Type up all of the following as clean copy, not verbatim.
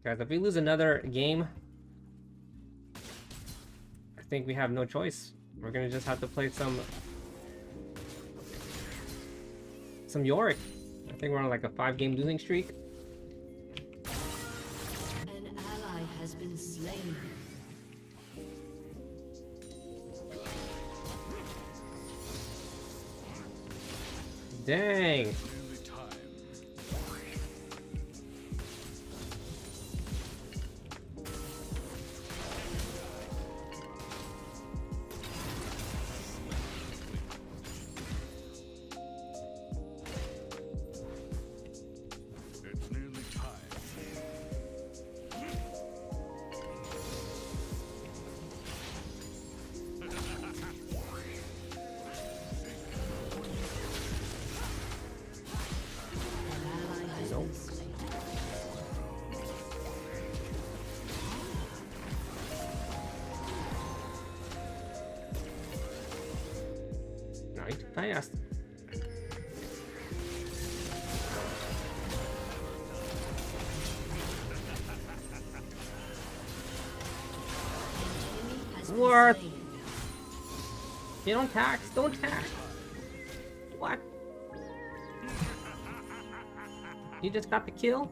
Guys, if we lose another game, I think we have no choice. We're gonna just have to play some Yorick. I think we're on like a 5-game losing streak. An ally has been slain. Dang. Fast. What? You don't tax. Don't tax. What? You just got the kill?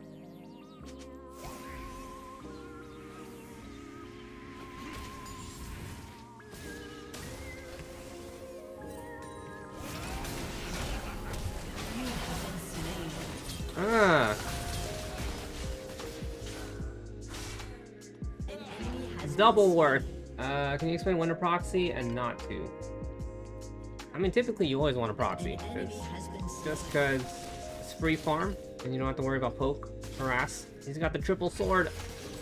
Double worth. Can you explain when to proxy and not to? I mean, typically you always want to proxy, just because it's free farm and you don't have to worry about poke, harass. He's got the triple sword.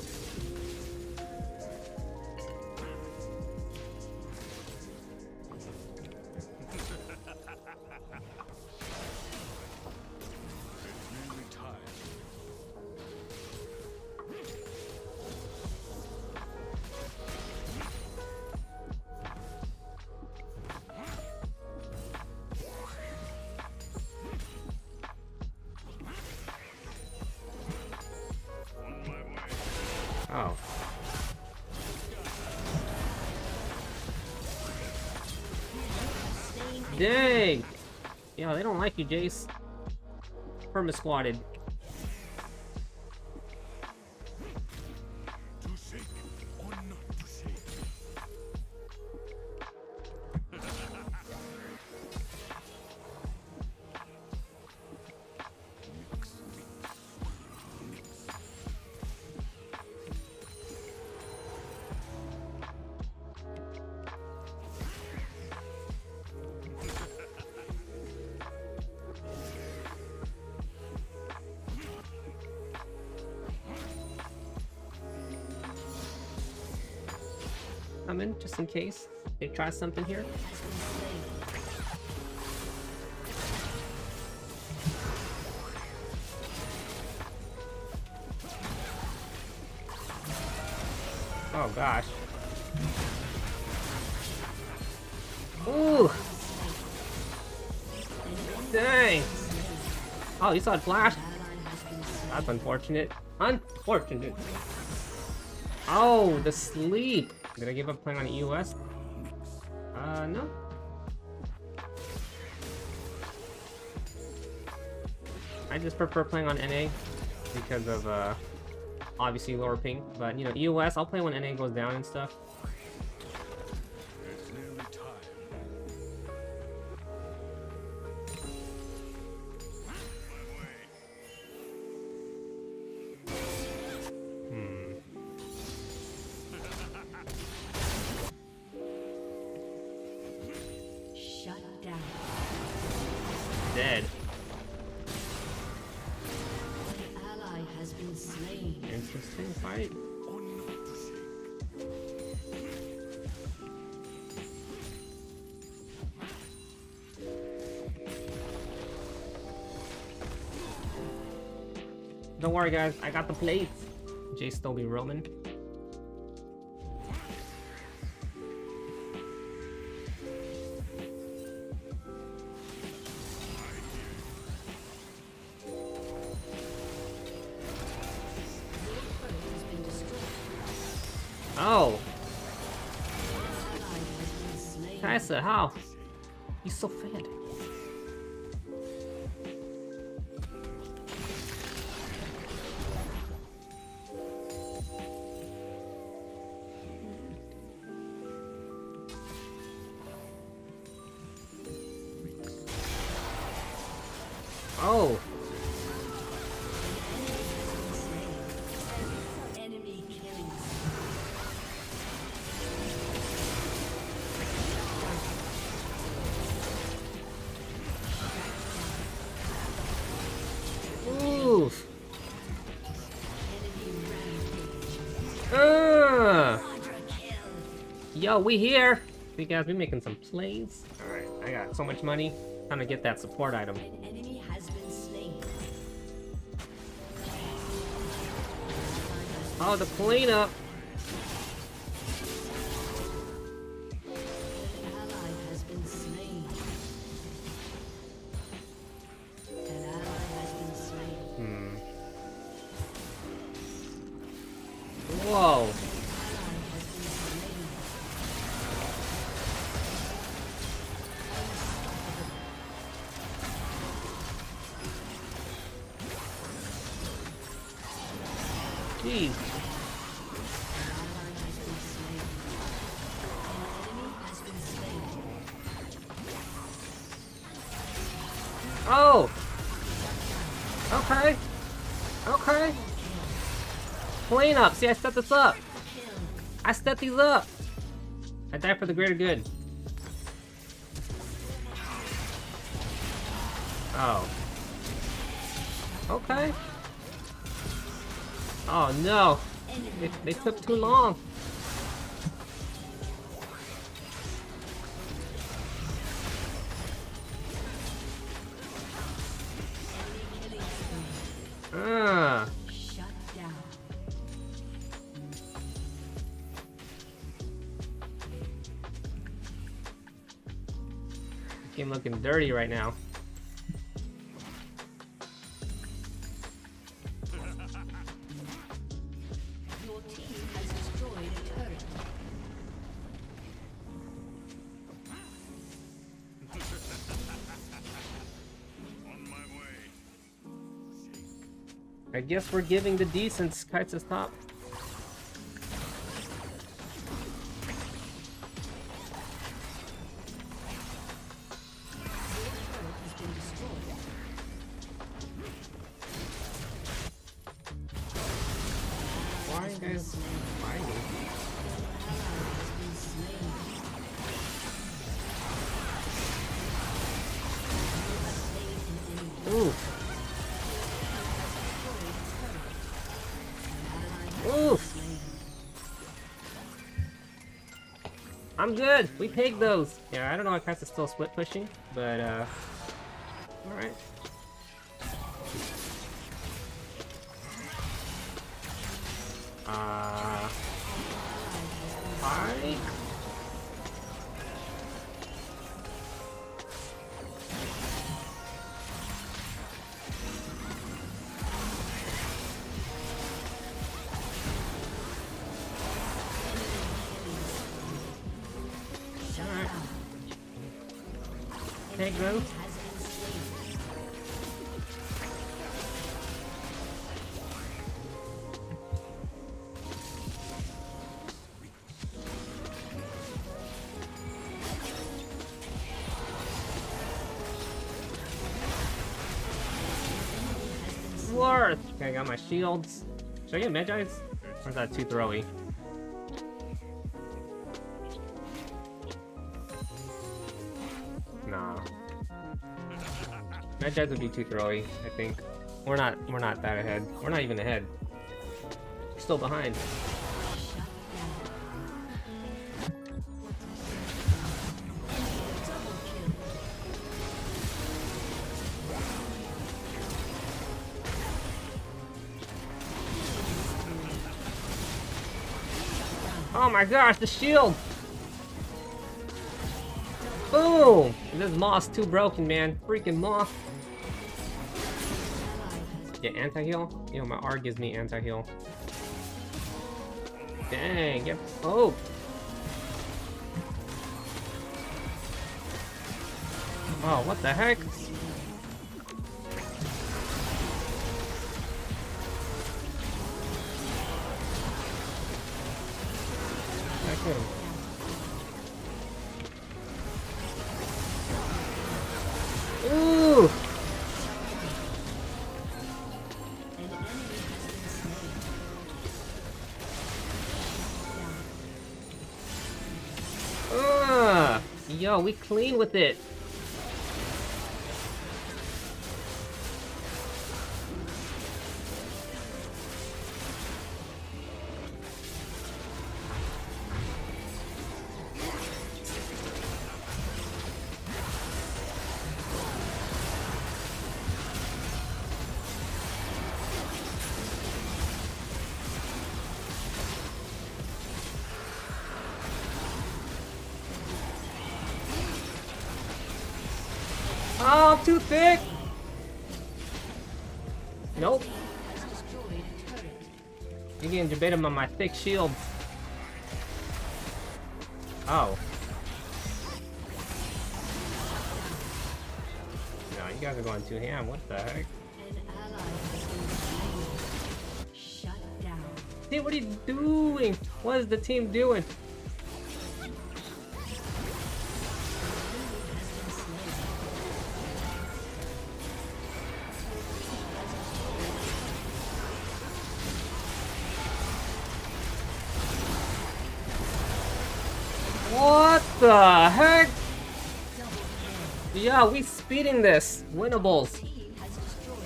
Oh. Dang! Yo, they don't like you, Jace. Perma-squatted. Come in, just in case they try something here. Oh gosh. Ooh! Dang! Oh, you saw it flash? That's unfortunate. Unfortunate. Oh, the sleep! Did I give up playing on EOS? No. I just prefer playing on NA because of, obviously lower ping. But, you know, EOS, I'll play when NA goes down and stuff. Dead. An ally has been slain. Interesting fight. Don't worry, guys. I got the plates. Jace still be roaming. Oh! Kai'Sa, how? He's so fat. Oh! Enemy killing. Oof! Yo, we here! You guys, we making some plays. Alright, I got so much money. Time to get that support item. An enemy has been slain. Oh, the cleanup! An ally has been slain. An ally has been slain. Whoa! An ally has been slain. Jeez. Oh! Okay. Okay. Clean up. See, I set this up. I set these up. I die for the greater good. Oh. Okay. Oh no. They took too long. Shut down. Game looking dirty right now. Your team has destroyed a turret. I guess we're giving the decents Kai'Sa's top. Why are you guys fighting? Oof. Oof. I'm good. We pegged those. Yeah, I don't know if Kai'Sa's still split pushing, but alright. Hi. Alright. Peg those. Worth. Okay, I got my shields. Should I get Magi's? Or is that too throwy? Nah. Magi's would be too throwy, I think. We're not that ahead. We're not even ahead. We're still behind. Oh my gosh, the shield! Boom! This Moss too broken, man. Freaking Moss. Yeah, anti-heal? Yo, my R gives me anti-heal. Dang, get poked. Oh, what the heck? Okay. Ooh! Yo, we clean with it. Oh, I'm too thick. Nope. You're getting debated on my thick shield. Oh. No, you guys are going too ham. What the heck? Shut down. Hey, what are you doing? What is the team doing? What the heck? Yeah, we speeding this. Winnables. Team has destroyed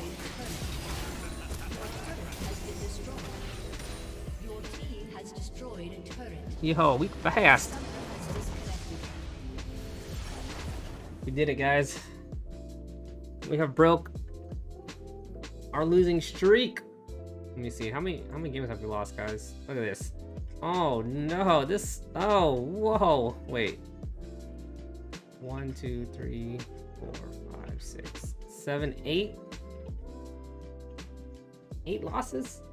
a turret. Your team has destroyed a turret. Yo, we fast. We did it, guys. We have broke our losing streak. Let me see. How many games have we lost, guys? Look at this. Oh no, this. Oh, whoa. Wait. 1, 2, 3, 4, 5, 6, 7, 8. 8 losses?